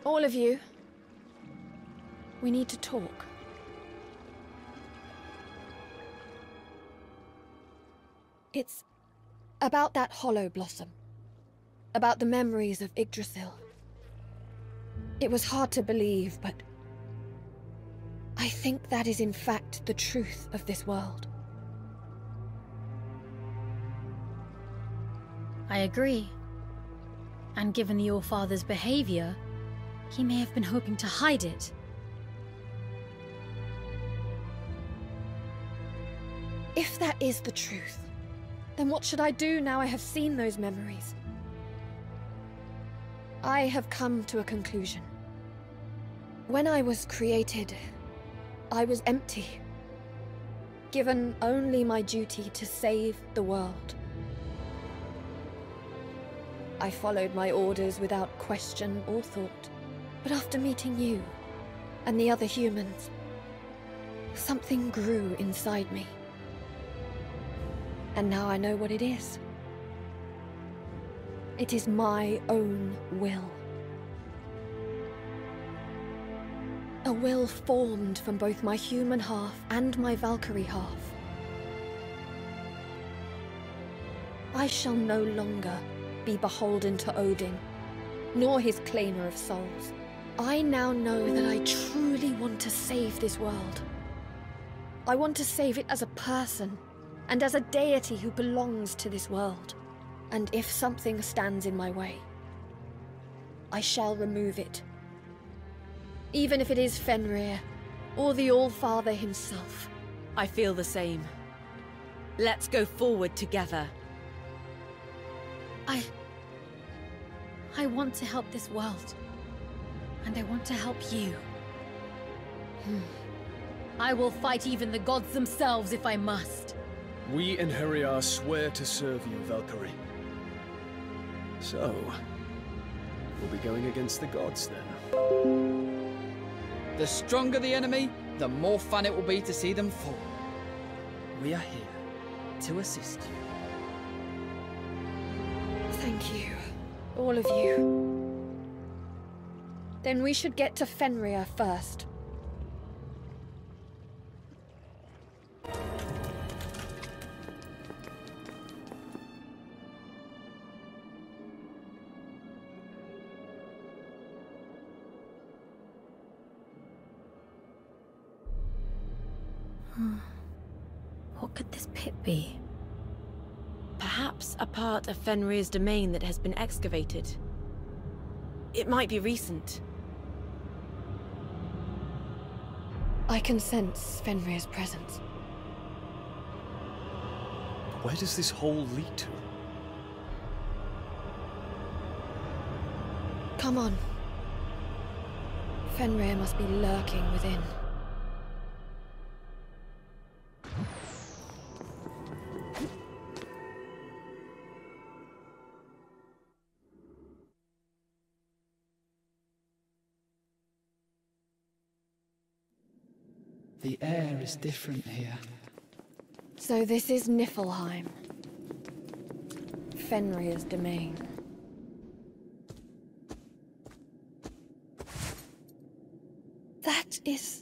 All of you. We need to talk. It's about that hollow blossom. About the memories of Yggdrasil. It was hard to believe, but I think that is in fact the truth of this world. I agree. And given the All-Father's behavior, he may have been hoping to hide it. If that is the truth, then what should I do now I have seen those memories? I have come to a conclusion. When I was created, I was empty, given only my duty to save the world. I followed my orders without question or thought, but after meeting you and the other humans, something grew inside me. And now I know what it is. It is my own will. A will formed from both my human half and my Valkyrie half. I shall no longer be beholden to Odin, nor his claimer of souls. I now know that I truly want to save this world. I want to save it as a person, and as a deity who belongs to this world. And if something stands in my way, I shall remove it. Even if it is Fenrir, or the All-Father himself. I feel the same. Let's go forward together. I want to help this world. And I want to help you. I will fight even the gods themselves if I must. We Einherjar swear to serve you, Valkyrie. So, we'll be going against the gods then. The stronger the enemy, the more fun it will be to see them fall. We are here to assist you. Thank you, all of you. Then we should get to Fenrir first. What could this pit be? Perhaps a part of Fenrir's domain that has been excavated. It might be recent. I can sense Fenrir's presence. But where does this hole lead to? Come on. Fenrir must be lurking within. The air is different here. So this is Niflheim. Fenrir's domain. That is...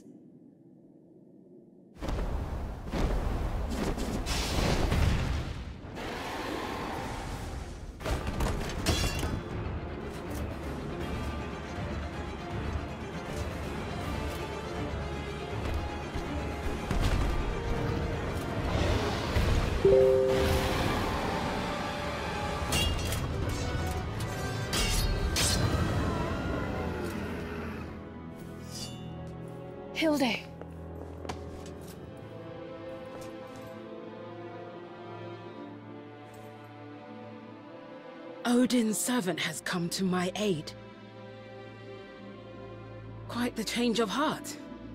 Hilde. Odin's servant has come to my aid. Quite the change of heart.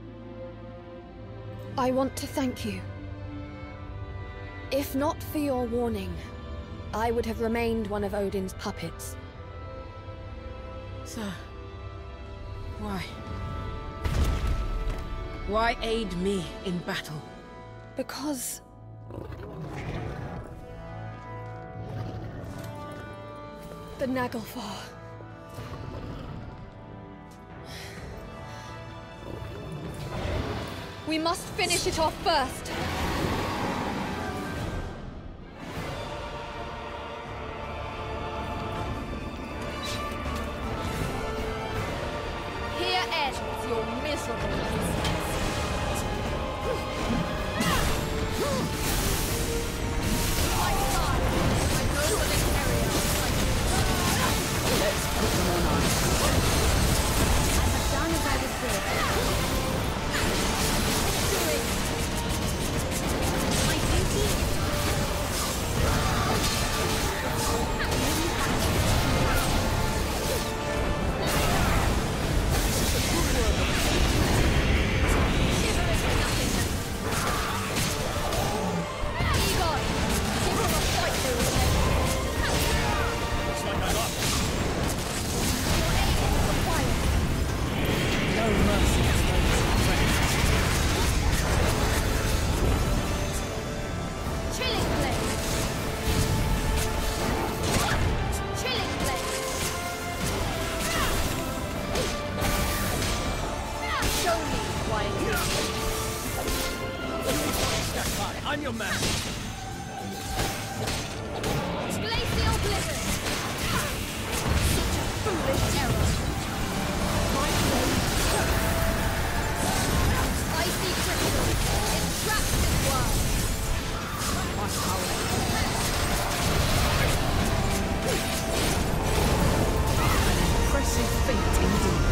I want to thank you. If not for your warning, I would have remained one of Odin's puppets. Sir, why? Why aid me in battle? Because... the Naglfar. We must finish it off first. Here ends your miserable existence. My side, my noble Einherjar. Let's put them on ice. I have done as I was bid. My duty is I'm your man. Glacial blizzard! Such a foolish error. My blade. Icy crystal. Entrap this world. My power. An impressive feat indeed.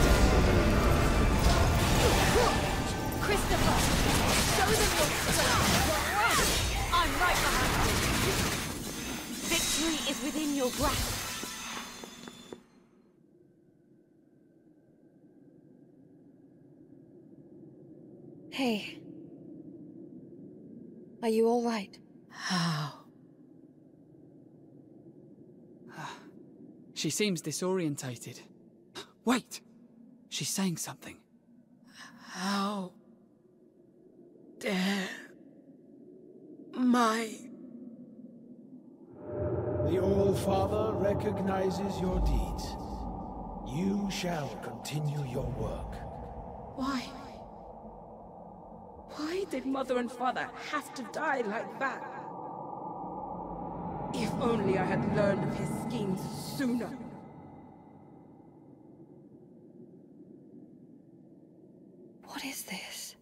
Christopher, show them your strength. I'm right behind you. Victory is within your grasp. Hey. Are you all right? How? She seems disorientated. Wait! She's saying something. How dare my... The All-Father recognizes your deeds. You shall continue your work. Why? Why did Mother and Father have to die like that? If only I had learned of his schemes sooner. What is this?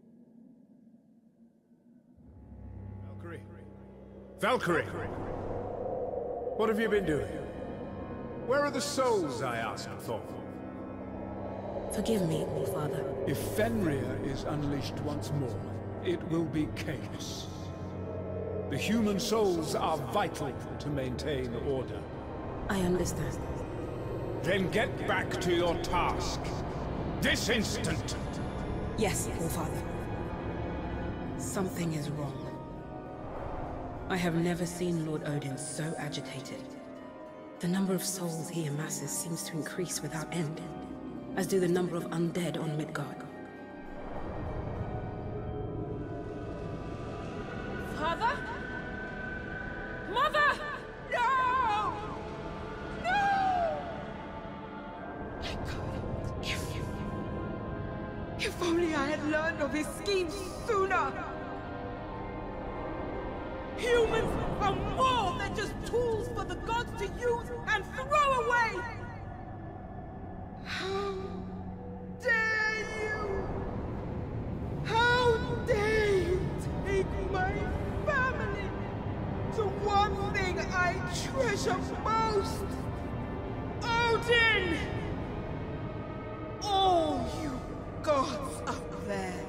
Valkyrie. Valkyrie! What have you been doing? Where are the souls I asked for? Forgive me, All-Father. If Fenrir is unleashed once more, it will be chaos. The human souls are vital to maintain order. I understand. Then get back to your task. This instant! Yes, All-Father. Something is wrong. I have never seen Lord Odin so agitated. The number of souls he amasses seems to increase without end, as do the number of undead on Midgard. Father? Mother! No! No! If only I had learned of his schemes sooner! Humans are more than just tools for the gods to use and throw away! How dare you? How dare you take my family to one thing I treasure most? Odin! All you gods up there,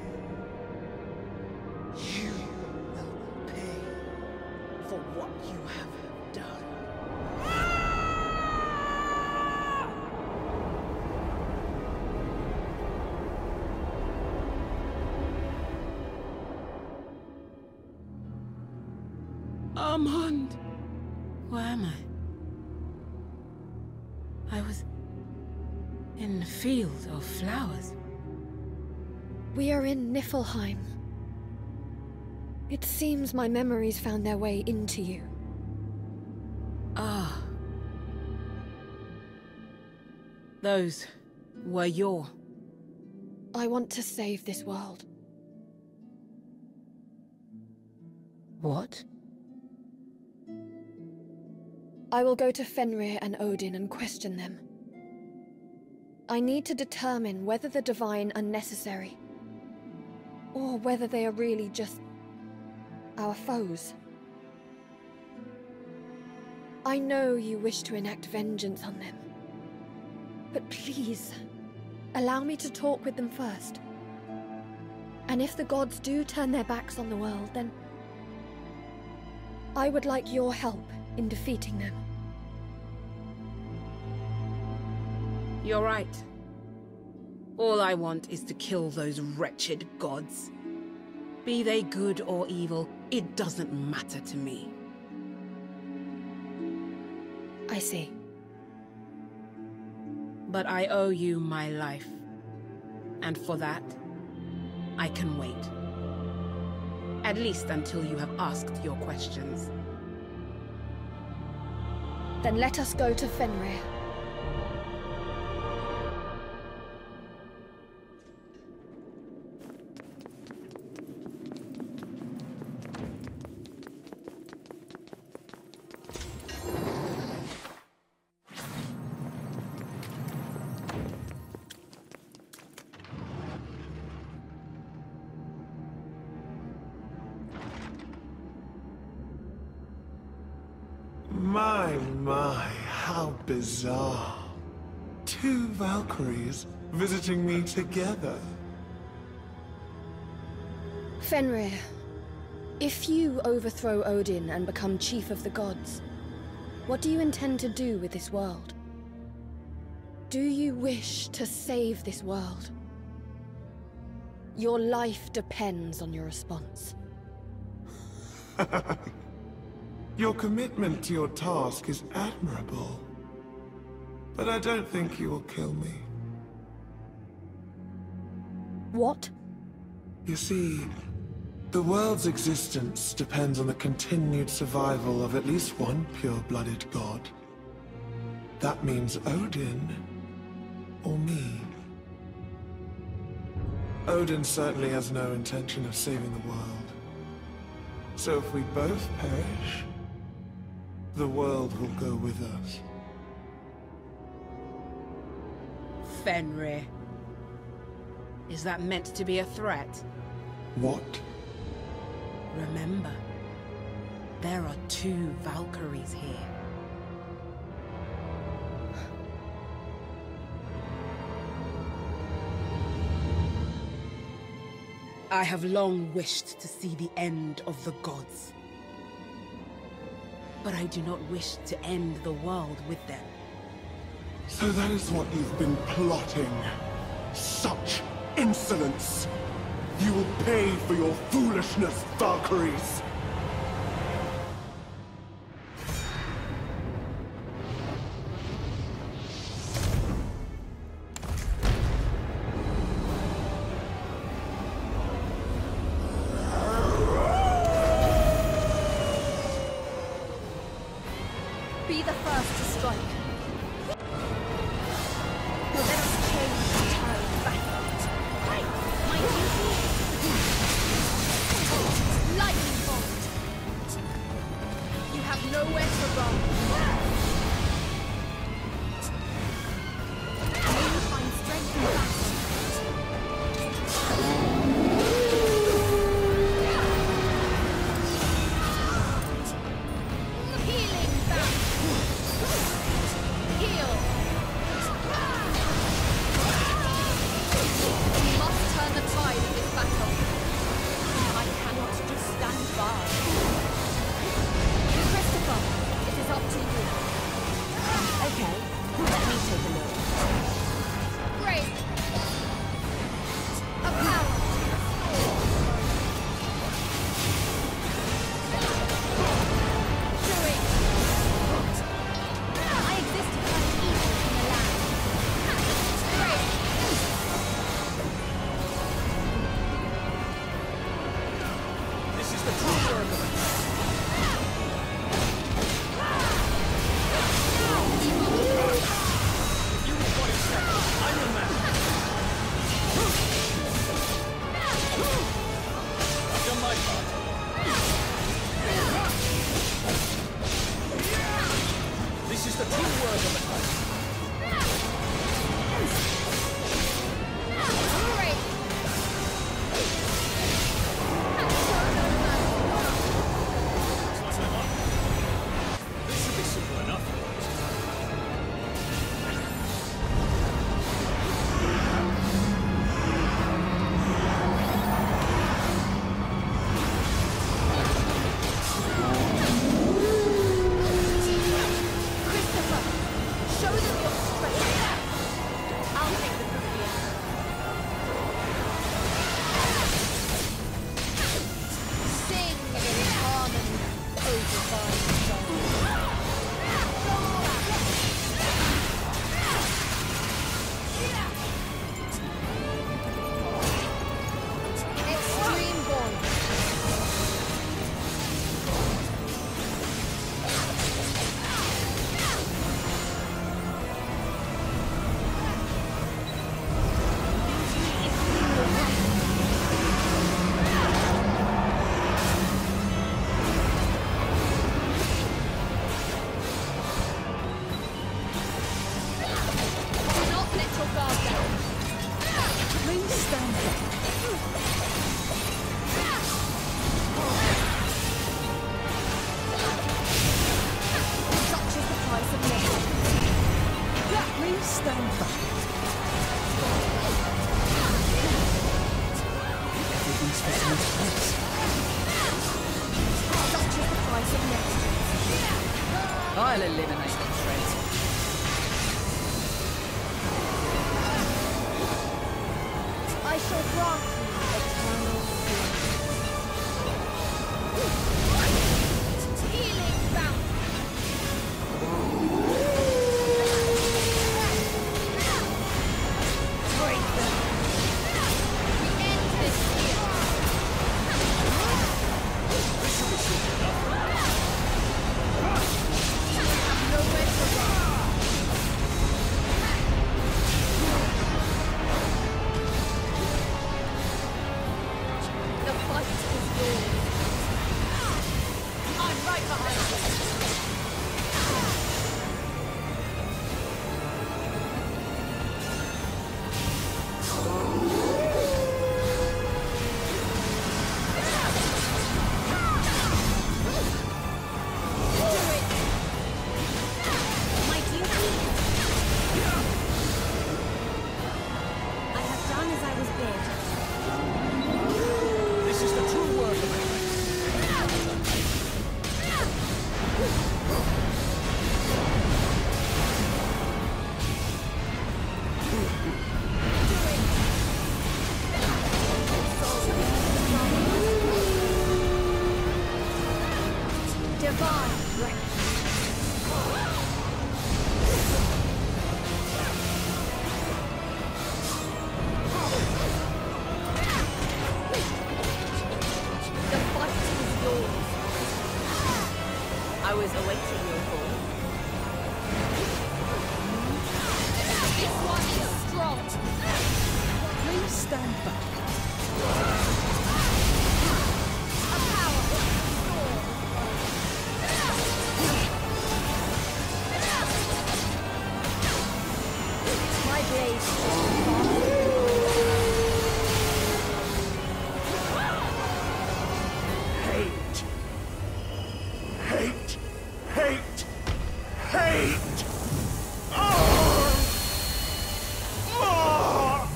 you will pay for what you have done. Armand! Where am I? I was in the field of flowers. We are in Niflheim. It seems my memories found their way into you. Ah. Those were your... I want to save this world. What? I will go to Fenrir and Odin and question them. I need to determine whether the divine are necessary, or whether they are really just our foes. I know you wish to enact vengeance on them, but please, allow me to talk with them first. And if the gods do turn their backs on the world, then I would like your help in defeating them. You're right. All I want is to kill those wretched gods. Be they good or evil, it doesn't matter to me. I see. But I owe you my life. And for that, I can wait. At least until you have asked your questions. Then let us go to Fenrir. My, how bizarre. Two Valkyries visiting me together. Fenrir, if you overthrow Odin and become chief of the gods, what do you intend to do with this world? Do you wish to save this world? Your life depends on your response. Your commitment to your task is admirable. But I don't think you will kill me. What? You see, the world's existence depends on the continued survival of at least one pure-blooded god. That means Odin, or me. Odin certainly has no intention of saving the world. So if we both perish, the world will go with us. Fenrir. Is that meant to be a threat? What? Remember, there are two Valkyries here. I have long wished to see the end of the gods. But I do not wish to end the world with them. So that is what you've been plotting. Such insolence! You will pay for your foolishness, Valkyries! Be the first to strike. Let us change the tide backwards. My duty. Lightning bolt. is the true word of the Christ. This should be simple enough. I'll eliminate the threat. I shall grant you eternal peace. Healing bounty. Break them. We end this here. This should be simple enough. Nowhere to run. The fight is yours. I'm right behind you. My duty. I have done as I was bid. This is the true word of the Christ. Divine breath. The fight is yours. I was awaiting your call. This one is strong. Please stand back. A power restored. My blade Hate. Hate. Hate. Hate. Oh! Oh!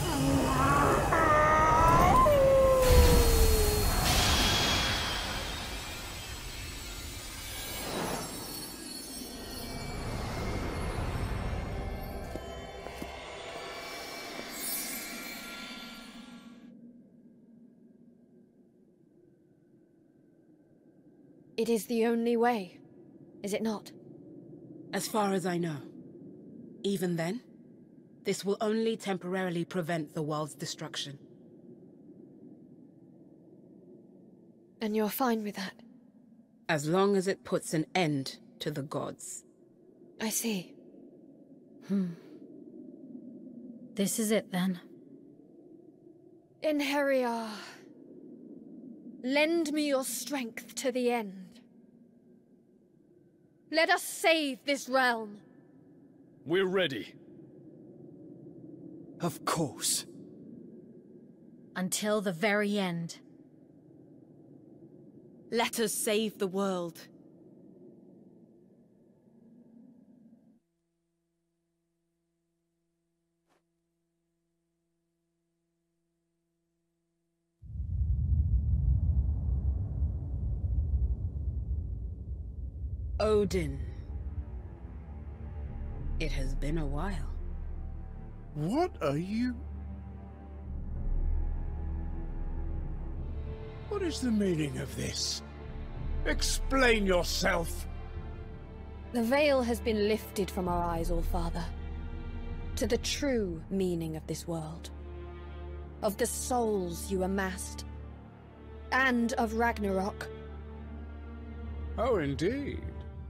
It is the only way, is it not? As far as I know. Even then, this will only temporarily prevent the world's destruction. And you're fine with that? As long as it puts an end to the gods. I see. This is it then. Einherjar, lend me your strength to the end. Let us save this realm. We're ready. Of course. Until the very end. Let us save the world. Odin. It has been a while. What are you? What is the meaning of this? Explain yourself! The veil has been lifted from our eyes, All-Father, to the true meaning of this world, of the souls you amassed, and of Ragnarok. Oh, indeed.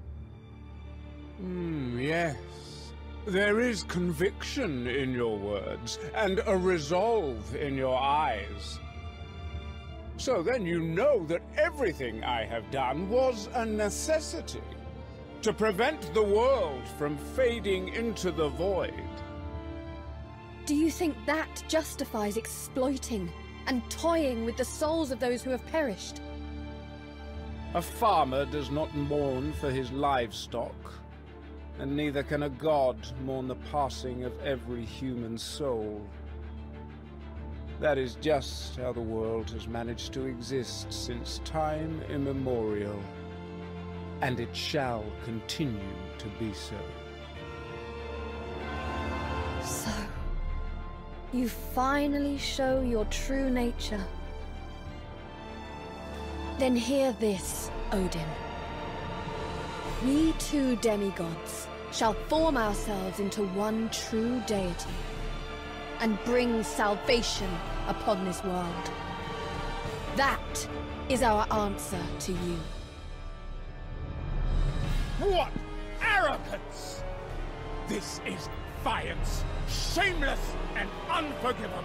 Yes. There is conviction in your words, and a resolve in your eyes. So then you know that everything I have done was a necessity, to prevent the world from fading into the void. Do you think that justifies exploiting and toying with the souls of those who have perished? A farmer does not mourn for his livestock, and neither can a god mourn the passing of every human soul. That is just how the world has managed to exist since time immemorial, and it shall continue to be so. So, you finally show your true nature. Then hear this, Odin. We two demigods shall form ourselves into one true deity, and bring salvation upon this world. That is our answer to you. What arrogance! This is defiance, shameless and unforgivable.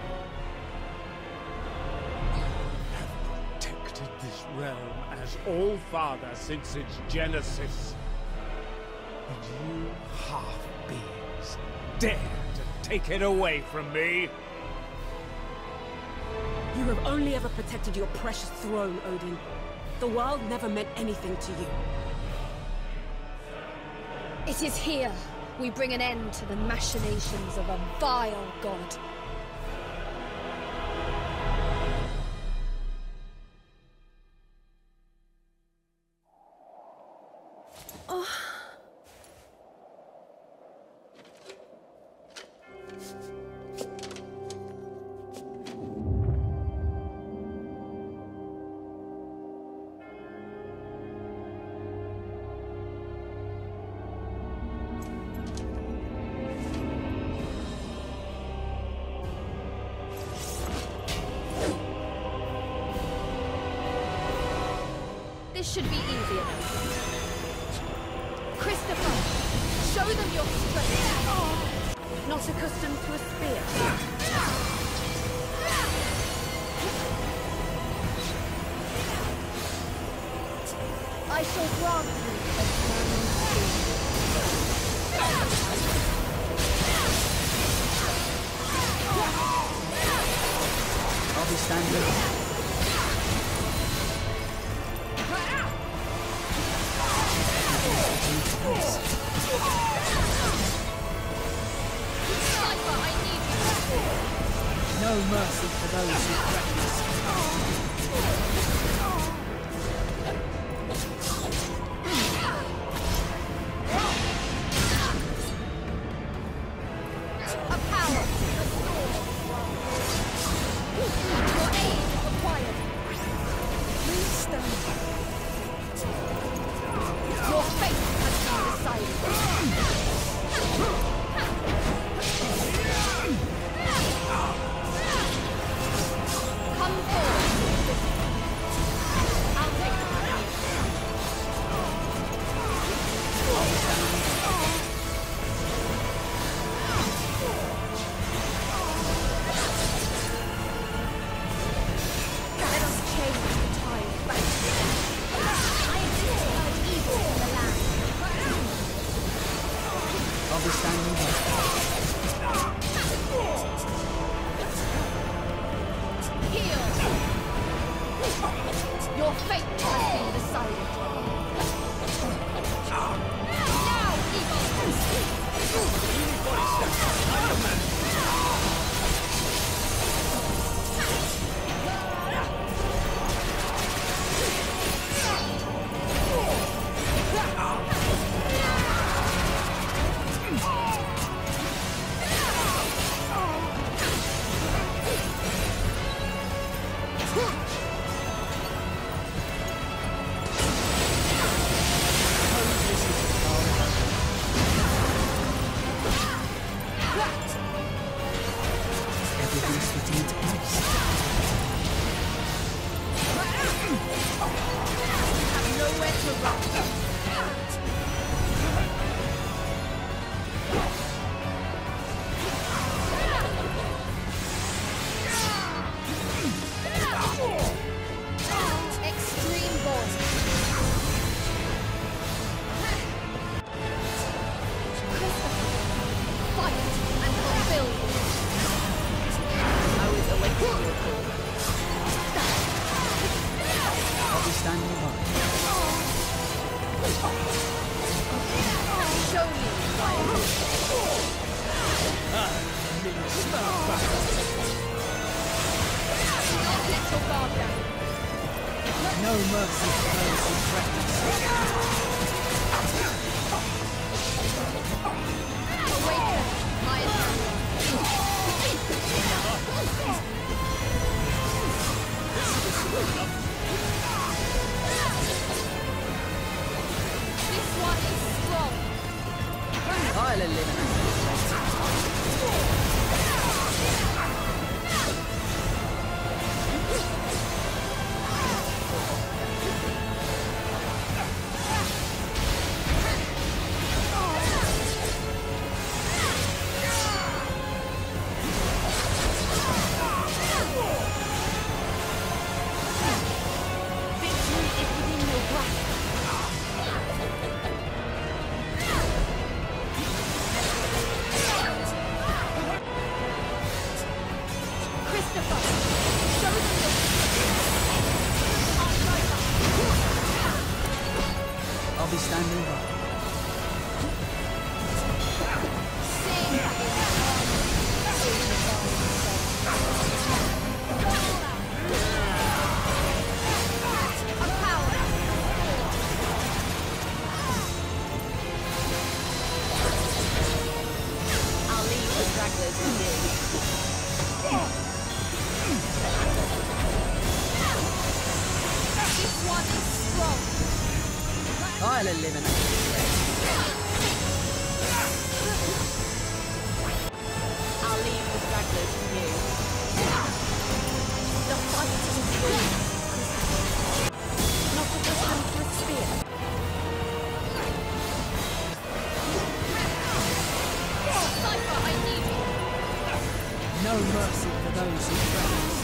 I have protected this realm as All-Father since its genesis. And you half-beings dare to take it away from me? You have only ever protected your precious throne, Odin. The world never meant anything to you. It is here we bring an end to the machinations of a vile god. This should be easy enough. Christopher, show them your strength. Not accustomed to a spear. I shall grant you a burning I'll be standing. No mercy for those who threaten us. a power restored. Your aid is required. Please stand. Your fate has been decided. Come forward. I'll be standing by. Heal! Your fate has been decided. Now, evil! Everything's fitting into place. Have nowhere to run. Extreme ball. Fight and fulfill. I was awaiting your call. I'll be standing by. Show me why. Not let your guard down. No mercy for those who threaten us. Awaken, my Einherjar. This one is strong. I'll eliminate this. Victory is within your grasp. Christopher, show them your I'll be standing by. Sing in a power. I'll leave the stragglers with you. This one is strong. I'll eliminate this. I'll leave the stragglers with you. The fight is yours. Not with your hand for a spear. Cypher, I need you. No mercy for those who threaten us.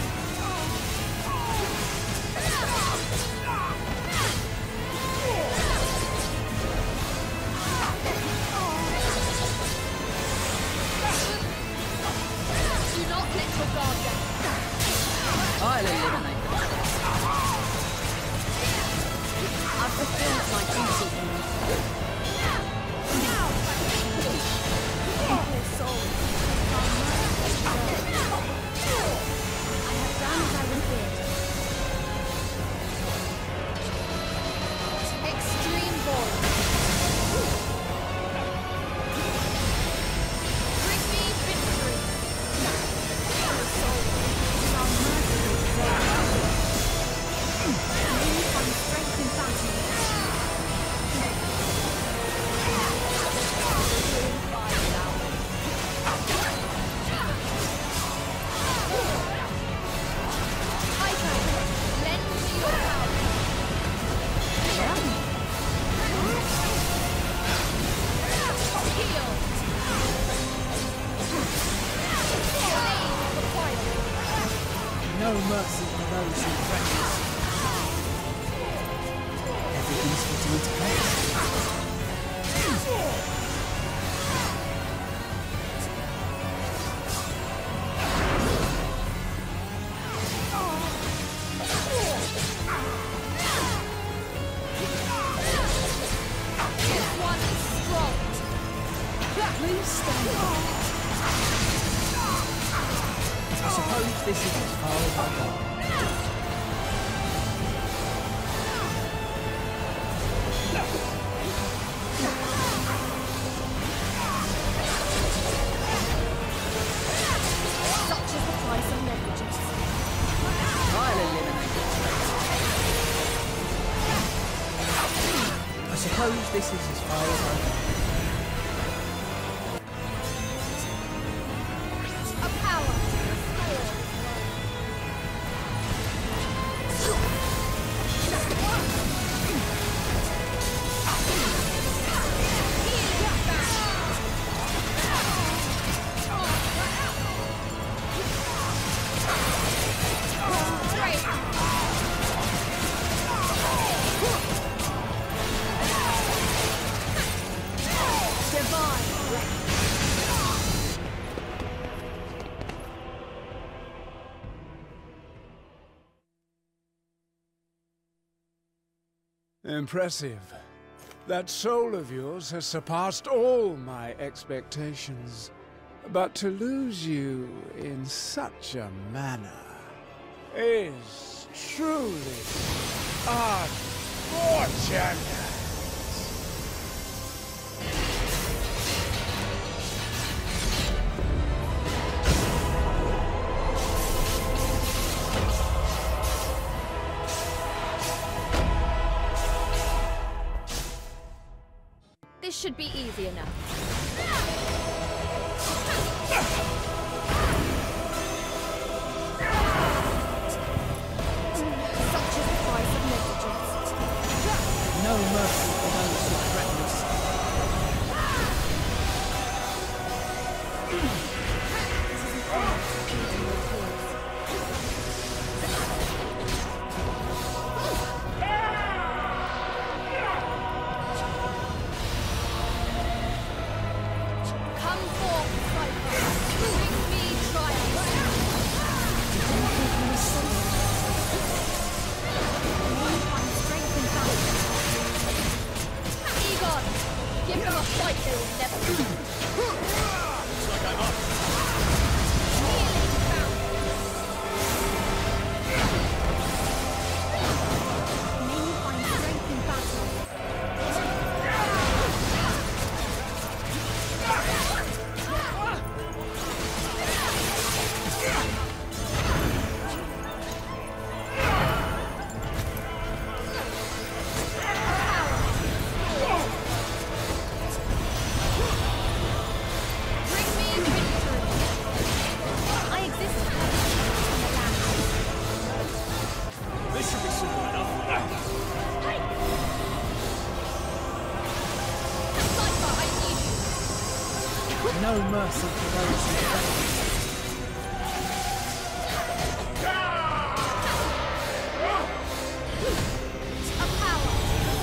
Do not let your guard down. I'll eliminate them. I've fulfilled my duty. Now, poor soul. I have done as I was bid. Extreme ball. Bring me victory. Poor soul. Shall mercifully preserve. May you find strength in battle. Lend me your power. Heal. Blade of the fire. No mercy for those who threaten us. Everything's fitting into place. Please stand back. I suppose this is as far as I go. Such is the price of negligence. I'll eliminate it. I suppose this is as far as I go. Impressive. That soul of yours has surpassed all my expectations. But to lose you in such a manner is truly unfortunate. This should be easy enough. Such is the price of negligence. No mercy for those who threaten us. No mercy for those who threaten us. A power.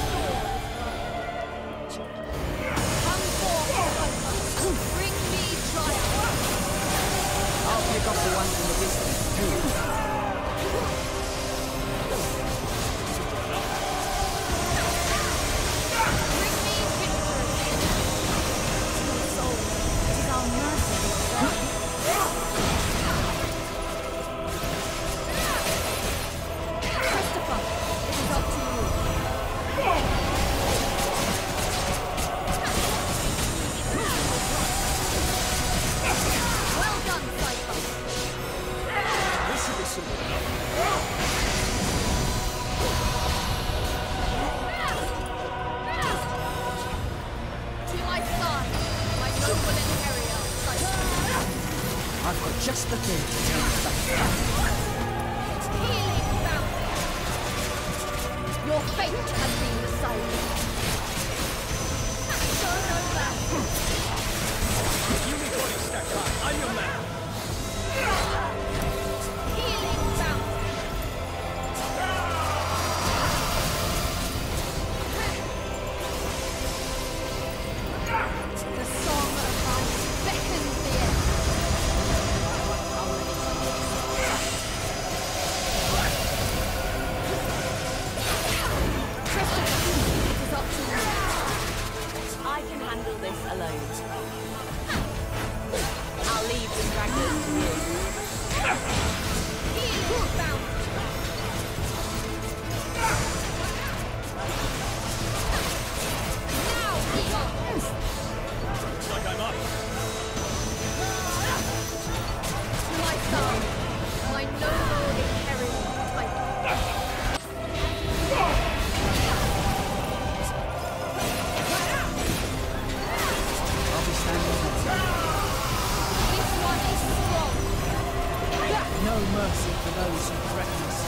Come forth, bring me triumph. I'll pick up the ones in the distance too. I've got just the thing to tell you about. Healing fountain. Your fate has been decided. Show no mercy. You need to stack high. I'm your man. Healing fountain. The song of life beckons the end. I can handle this alone. mercy for those who threaten us.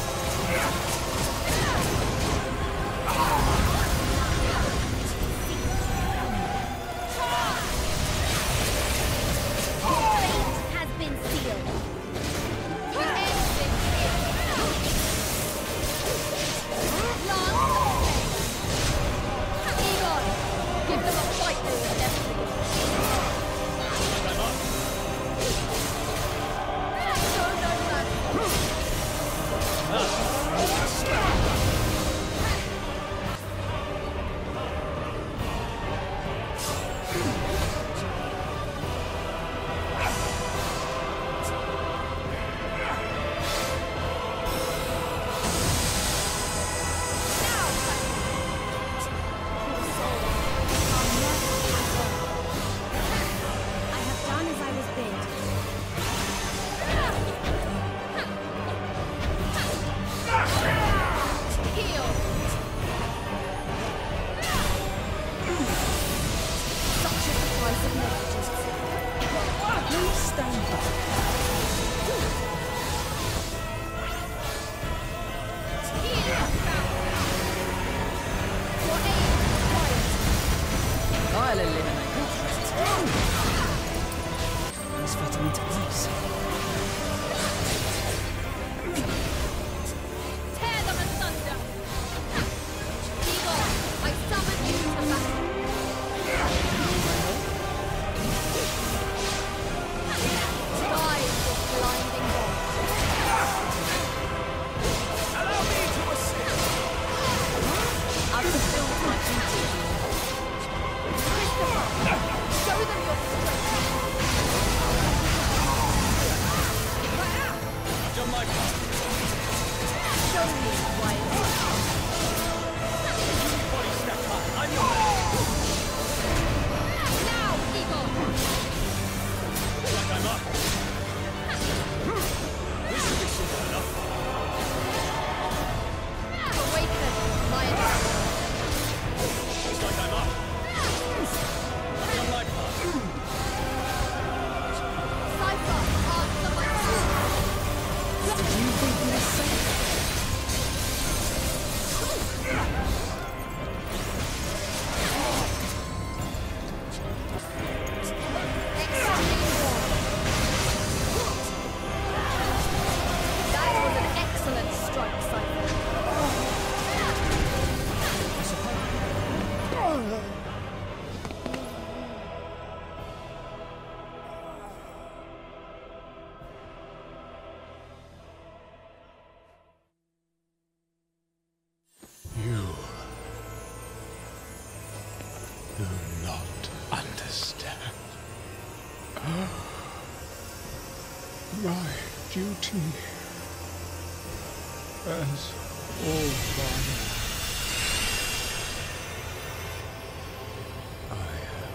Has been sealed. Give them a fight they will never forget. I'll eliminate your threats. Let's fit them into place. Tear them asunder! Igor, I summon you to battle! Rise with blinding bolt! Allow me to assist! I've fulfilled my duty. Christopher, show them your strength! I've done my part. Show me why it's Everybody step up. I'm your man. now, Igor! Looks like I'm up. This should be simple enough. Awaken, my enemy. Looks like I'm up. I've done my part. Cypher, answer my call. Did you think you were safe? That was an excellent strike, Cypher. You do not understand. My duty as All-Father. I have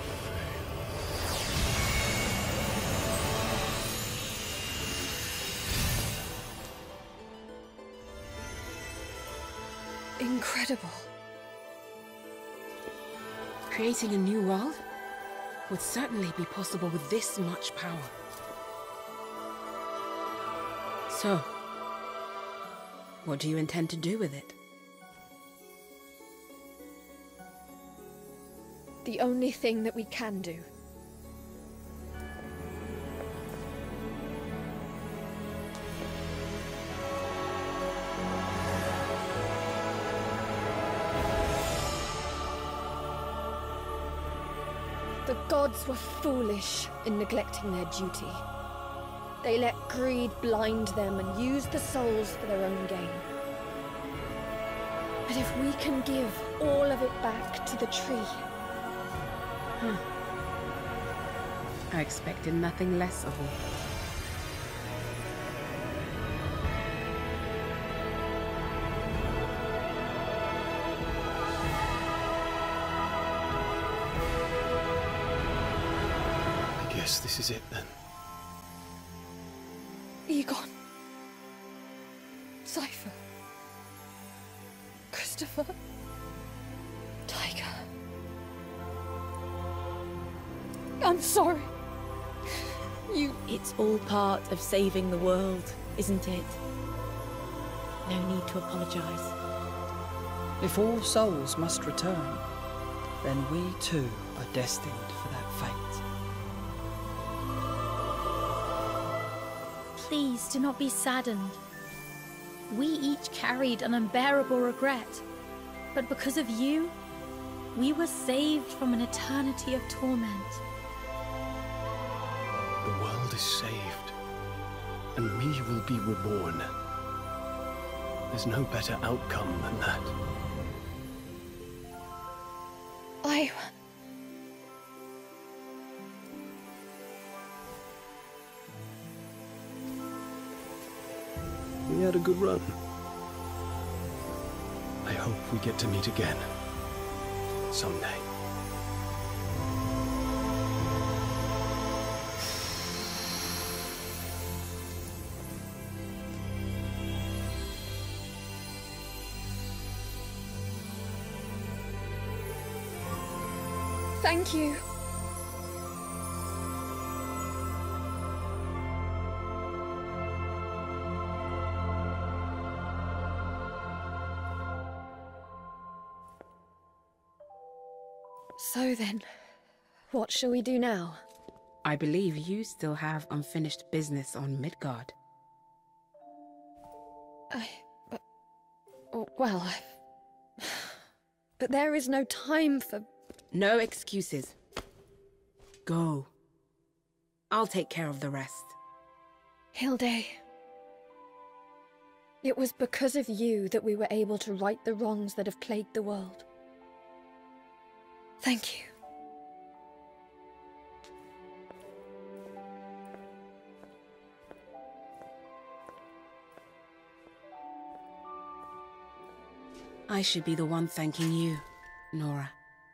failed. Incredible. Creating a new world would certainly be possible with this much power. So, what do you intend to do with it? The only thing that we can do. The gods were foolish in neglecting their duty. They let greed blind them and used the souls for their own gain. But if we can give all of it back to the tree... I expected nothing less of you. I guess this is it then. Egon. Cypher. Christopher. Tiger. I'm sorry. You It's all part of saving the world, isn't it? No need to apologize. If all souls must return, then we too are destined for that fate. Please do not be saddened. We each carried an unbearable regret, but because of you, we were saved from an eternity of torment. The world is saved, and we will be reborn. There's no better outcome than that. We had a good run. I hope we get to meet again. Someday. Thank you. So then, what shall we do now? I believe you still have unfinished business on Midgard. Well, but there is no time for... No excuses. Go. I'll take care of the rest. Hilde, it was because of you that we were able to right the wrongs that have plagued the world. Thank you. I should be the one thanking you, Nora.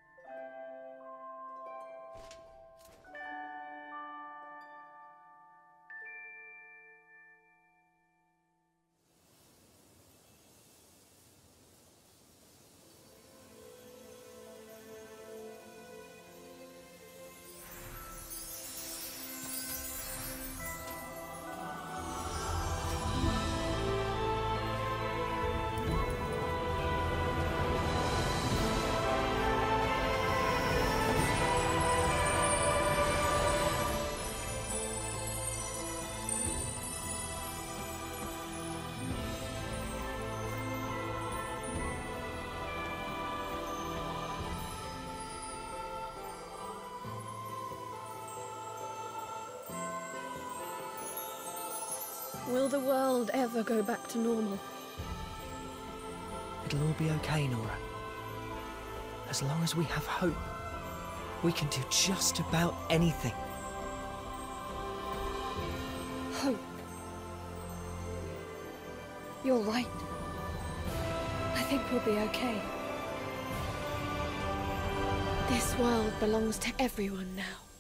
Will the world ever go back to normal? It'll all be okay, Nora. As long as we have hope, we can do just about anything. Hope. You're right. I think we'll be okay. This world belongs to everyone now.